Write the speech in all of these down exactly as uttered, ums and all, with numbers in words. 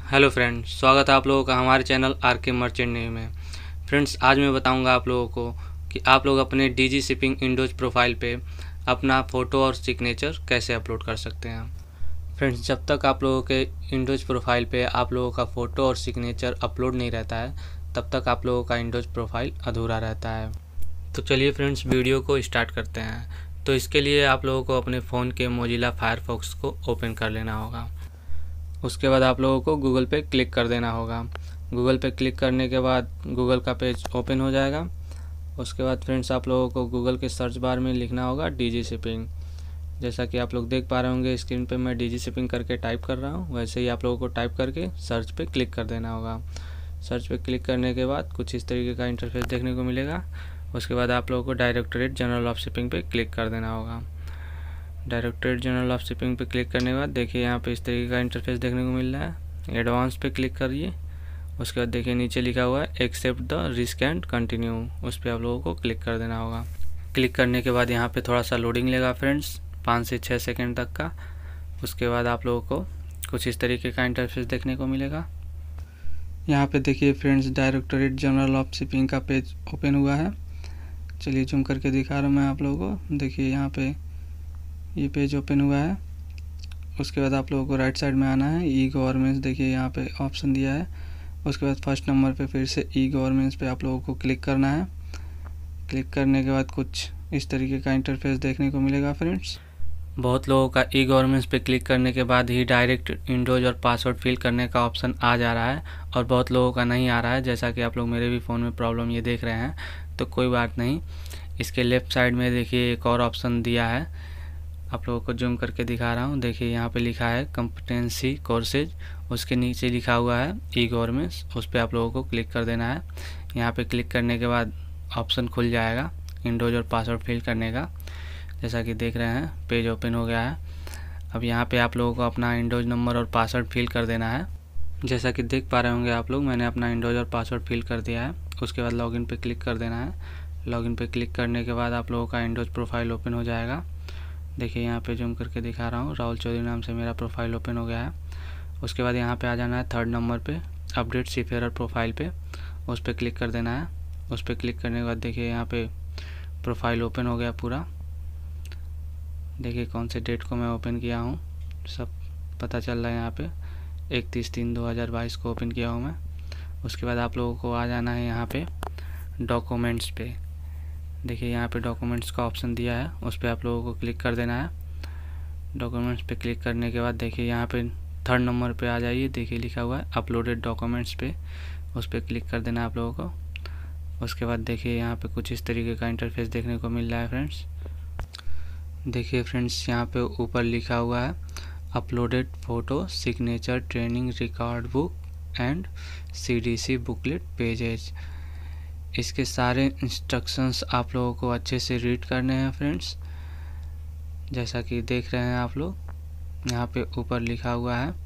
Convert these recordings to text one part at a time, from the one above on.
Hello friends, स्वागत है आप लोगों का हमारे channel R K merchant navy में। फ्रेंड्स, आज मैं बताऊंगा आप लोगों को कि आप लोग अपने डीजी शिपिंग इंडोज प्रोफाइल पे अपना फ़ोटो और सिग्नेचर कैसे अपलोड कर सकते हैं। फ्रेंड्स, जब तक आप लोगों के इंडोज प्रोफाइल पे आप लोगों का फ़ोटो और सिग्नेचर अपलोड नहीं रहता है, तब तक आप लोगों का इंडोज प्रोफाइल अधूरा रहता है। तो चलिए फ्रेंड्स, वीडियो को स्टार्ट करते हैं। तो इसके लिए आप लोगों को अपने फ़ोन के मोजिला फायरफॉक्स को ओपन कर लेना होगा। उसके बाद आप लोगों को गूगल पे क्लिक कर देना होगा। गूगल पे क्लिक करने के बाद गूगल का पेज ओपन हो जाएगा। उसके बाद फ्रेंड्स, आप लोगों को गूगल के सर्च बार में लिखना होगा डीजी शिपिंग। जैसा कि आप लोग देख पा रहे होंगे स्क्रीन पे, मैं डीजी शिपिंग करके टाइप कर रहा हूँ, वैसे ही आप लोगों को टाइप करके सर्च पे क्लिक कर देना होगा। सर्च पे क्लिक करने के बाद कुछ इस तरीके का इंटरफेस देखने को मिलेगा। उसके बाद आप लोगों को डायरेक्टरेट जनरल ऑफ शिपिंग पे क्लिक कर देना होगा। डायरेक्टरेट जनरल ऑफ शिपिंग पे क्लिक करने के बाद देखिए यहाँ पे इस तरीके का इंटरफेस देखने को मिल रहा है। एडवांस पे क्लिक करिए। उसके बाद देखिए नीचे लिखा हुआ है accept the risk and continue, उस पर आप लोगों को क्लिक कर देना होगा। क्लिक करने के बाद यहाँ पे थोड़ा सा लोडिंग लेगा फ्रेंड्स, पाँच से छः सेकेंड तक का। उसके बाद आप लोगों को कुछ इस तरीके का इंटरफेस देखने को मिलेगा। यहाँ पे देखिए friends, directorate general of shipping का पेज ओपन हुआ है। चलिए जूम करके दिखा रहा हूँ मैं आप लोगों को। देखिए यहाँ पे ये पेज ओपन हुआ है। उसके बाद आप लोगों को राइट साइड में आना है। ई गवर्नमेंट्स, देखिए यहाँ पे ऑप्शन दिया है। उसके बाद फर्स्ट नंबर पे फिर से ई गवर्नमेंट्स पे आप लोगों को क्लिक करना है। क्लिक करने के बाद कुछ इस तरीके का इंटरफेस देखने को मिलेगा फ्रेंड्स। बहुत लोगों का ई गवर्नमेंट्स पे क्लिक करने के बाद ही डायरेक्ट इंडोज और पासवर्ड फिल करने का ऑप्शन आ जा रहा है, और बहुत लोगों का नहीं आ रहा है। जैसा कि आप लोग मेरे भी फ़ोन में प्रॉब्लम ये देख रहे हैं, तो कोई बात नहीं। इसके लेफ़्ट साइड में देखिए एक और ऑप्शन दिया है, आप लोगों को जूम करके दिखा रहा हूँ। देखिए यहाँ पे लिखा है कॉम्पिटेंसी कोर्सेज, उसके नीचे लिखा हुआ है ई गवर्नमेंट्स, उस पर आप लोगों को क्लिक कर देना है। यहाँ पे क्लिक करने के बाद ऑप्शन खुल जाएगा इंडोज और पासवर्ड फिल करने का। जैसा कि देख रहे हैं पेज ओपन हो गया है। अब यहाँ पे आप लोगों को अपना इंडोज नंबर और पासवर्ड फिल कर देना है। जैसा कि देख पा रहे होंगे आप लोग, मैंने अपना इंडोज और पासवर्ड फिल कर दिया है। उसके बाद लॉगिन पे क्लिक कर देना है। लॉगिन पे क्लिक करने के बाद आप लोगों का इंडोज प्रोफाइल ओपन हो जाएगा। देखिए यहाँ पे जूम करके दिखा रहा हूँ, राहुल चौधरी नाम से मेरा प्रोफाइल ओपन हो गया है। उसके बाद यहाँ पे आ जाना है थर्ड नंबर पे, अपडेट सीफेयर प्रोफाइल पे, उस पर क्लिक कर देना है। उस पर क्लिक करने के बाद देखिए यहाँ पे प्रोफाइल ओपन हो गया पूरा। देखिए कौन से डेट को मैं ओपन किया हूँ सब पता चल रहा है। यहाँ पे इकतीस तीन दो हज़ार बाईस को ओपन किया हूँ मैं। उसके बाद आप लोगों को आ जाना है यहाँ पे डॉक्यूमेंट्स पे। देखिए यहाँ पे डॉक्यूमेंट्स का ऑप्शन दिया है, उस पर आप लोगों को क्लिक कर देना है। डॉक्यूमेंट्स पे क्लिक करने के बाद देखिए यहाँ पे थर्ड नंबर पे आ जाइए, देखिए लिखा हुआ है अपलोडेड डॉक्यूमेंट्स पे, उस पर क्लिक कर देना है आप लोगों को। उसके बाद देखिए यहाँ पे कुछ इस तरीके का इंटरफेस देखने को मिल रहा है फ्रेंड्स। देखिए फ्रेंड्स, यहाँ पे ऊपर लिखा हुआ है uploaded photo signature training record book and CDC booklet pages. इसके सारे इंस्ट्रक्शंस आप लोगों को अच्छे से रीड करने हैं फ्रेंड्स। जैसा कि देख रहे हैं आप लोग, यहाँ पे ऊपर लिखा हुआ है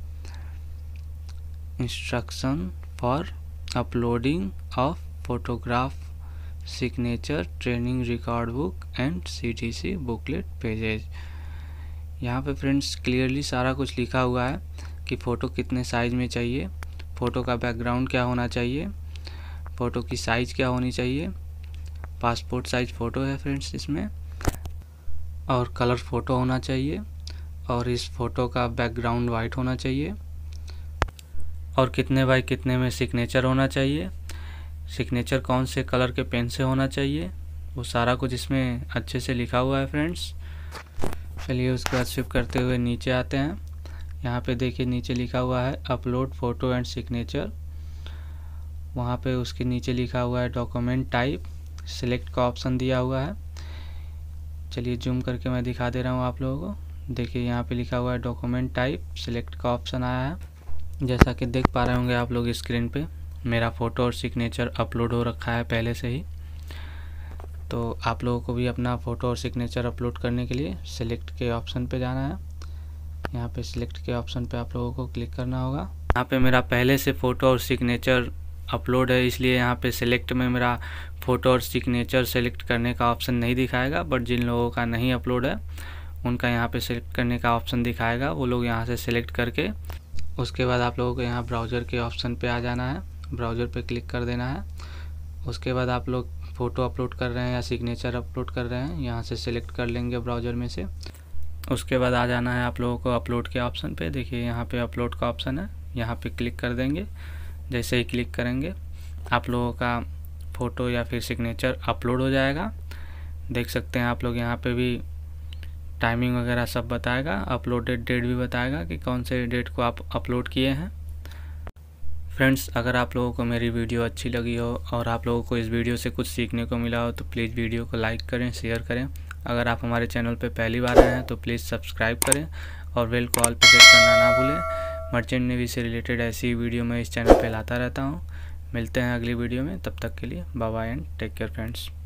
instruction for uploading of photograph signature training record book and CDC booklet pages. यहाँ पे फ्रेंड्स क्लियरली सारा कुछ लिखा हुआ है कि फ़ोटो कितने साइज़ में चाहिए, फ़ोटो का बैकग्राउंड क्या होना चाहिए, फ़ोटो की साइज़ क्या होनी चाहिए। पासपोर्ट साइज़ फ़ोटो है फ्रेंड्स इसमें, और कलर फ़ोटो होना चाहिए, और इस फ़ोटो का बैकग्राउंड वाइट होना चाहिए, और कितने बाई कितने में सिग्नेचर होना चाहिए, सिग्नेचर कौन से कलर के पेन से होना चाहिए, वो सारा कुछ इसमें अच्छे से लिखा हुआ है फ्रेंड्स। चलिए उसके बाद स्विप करते हुए नीचे आते हैं। यहाँ पे देखिए नीचे लिखा हुआ है अपलोड फ़ोटो एंड सिग्नेचर। वहाँ पे उसके नीचे लिखा हुआ है डॉक्यूमेंट टाइप, सिलेक्ट का ऑप्शन दिया हुआ है। चलिए जूम करके मैं दिखा दे रहा हूँ आप लोगों को। देखिए यहाँ पे लिखा हुआ है डॉक्यूमेंट टाइप, सिलेक्ट का ऑप्शन आया है। जैसा कि देख पा रहे होंगे आप लोग स्क्रीन पे, मेरा फ़ोटो और सिग्नेचर अपलोड हो रखा है पहले से ही। तो आप लोगों को भी अपना फ़ोटो और सिग्नेचर अपलोड करने के लिए सिलेक्ट के ऑप्शन पे जाना है। यहाँ पे सिलेक्ट के ऑप्शन पे आप लोगों को क्लिक करना होगा। यहाँ पे मेरा पहले से फ़ोटो और सिग्नेचर अपलोड है, इसलिए यहाँ पे सिलेक्ट में मेरा फ़ोटो और सिग्नेचर सेलेक्ट करने का ऑप्शन नहीं दिखाएगा। बट जिन लोगों का नहीं अपलोड है उनका यहाँ पे सिलेक्ट करने का ऑप्शन दिखाएगा। वो लोग यहाँ से सिलेक्ट करके उसके बाद आप लोगों को यहाँ ब्राउज़र के ऑप्शन पे आ जाना है, ब्राउज़र पे क्लिक कर देना है। उसके बाद आप लोग फ़ोटो अपलोड कर रहे हैं या सिग्नेचर अपलोड कर रहे हैं, यहाँ से सिलेक्ट कर लेंगे ब्राउज़र में से। उसके बाद आ जाना है आप लोगों को अपलोड के ऑप्शन पे। देखिए यहाँ पे अपलोड का ऑप्शन है, यहाँ पे क्लिक कर देंगे। जैसे ही क्लिक करेंगे आप लोगों का फ़ोटो या फिर सिग्नेचर अपलोड हो जाएगा। देख सकते हैं आप लोग यहाँ पे भी टाइमिंग वगैरह सब बताएगा, अपलोडेड डेट भी बताएगा कि कौन से डेट को आप अपलोड किए हैं। फ्रेंड्स, अगर आप लोगों को मेरी वीडियो अच्छी लगी हो और आप लोगों को इस वीडियो से कुछ सीखने को मिला हो तो प्लीज़ वीडियो को लाइक करें, शेयर करें। अगर आप हमारे चैनल पर पहली बार आए हैं तो प्लीज़ सब्सक्राइब करें और बेल को ऑल पे सेट करना ना भूलें। मर्चेंट नेवी से रिलेटेड ऐसी वीडियो मैं इस चैनल पर लाता रहता हूँ। मिलते हैं अगली वीडियो में, तब तक के लिए bye bye and take care friends.